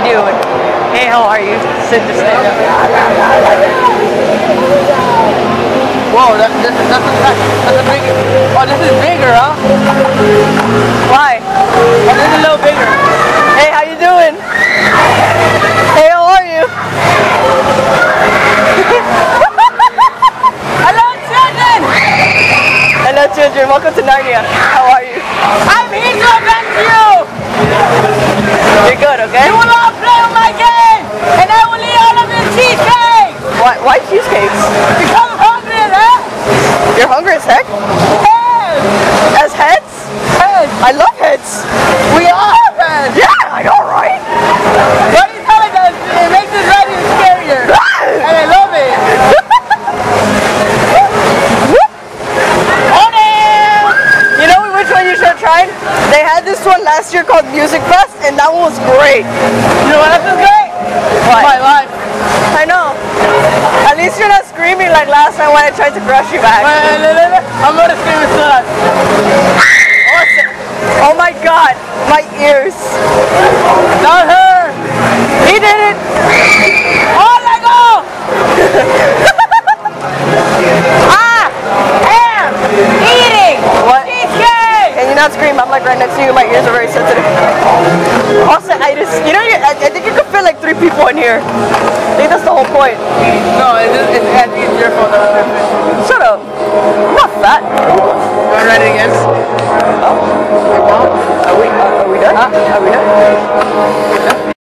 doing? Hey, how are you? Sit to stand up. Whoa, that's a big. Oh, this is bigger, huh? Why? Oh, this is a little bigger. Hey, how you doing? Hey, how are you? Hello, children! Hello, children. Welcome to Narnia. How are you? I'm here to avenge you! You're good, okay? You will all play on my game! And I will eat all of your cheesecakes! Why cheesecakes? Because I'm hungry as heck! You're hungry as heck? Heads! As heads? Heads! I love heads! We all have heads! Yeah, I know, right? What are you telling us? It makes this writing scarier! And I love it! You know which one you should have tried? They had this one last year called Musik, and that one was great. You know what else is great? What? My life. I know. At least you're not screaming like last time when I tried to crush you back. I'm gonna scream as soon. Oh my god, my ears. Not her. He did it. Oh my god. Eating. What? Can you not scream? I'm like right next to you. My ears are very sensitive. Also, you know, I think you could fit like 3 people in here. I think that's the whole point. No, I think it's your fault that I'm fit. Shut up. I'm not fat. You want to write it again? Oh. Are we done? Are we done?